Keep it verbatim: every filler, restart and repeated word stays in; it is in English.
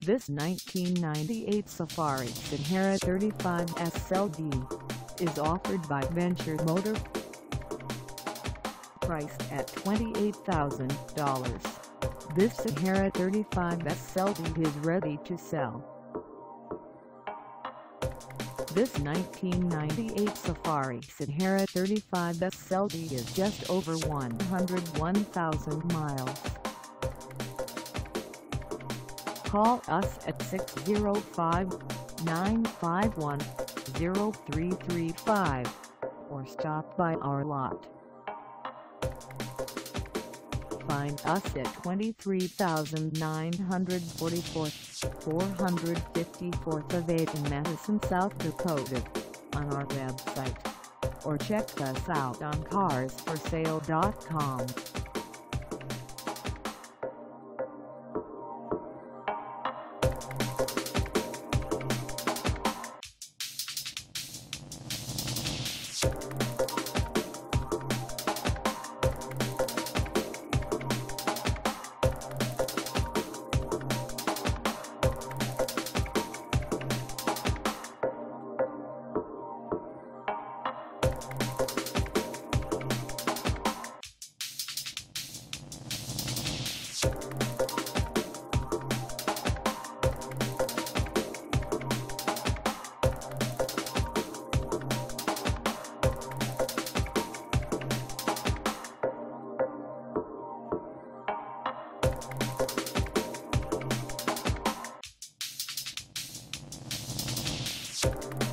This nineteen ninety-eight Safari Sahara thirty-five S L D is offered by Venture Motor. Priced at twenty-eight thousand dollars, this Sahara thirty-five S L D is ready to sell. This nineteen ninety-eight Safari Sahara thirty-five S L D is just over one hundred one thousand miles. Call us at six zero five, nine five one, zero three three five or stop by our lot. Find us at twenty-three thousand nine hundred forty-four, four hundred fifty-fourth Ave Madison, South Dakota on our website, or check us out on cars for sale dot com. You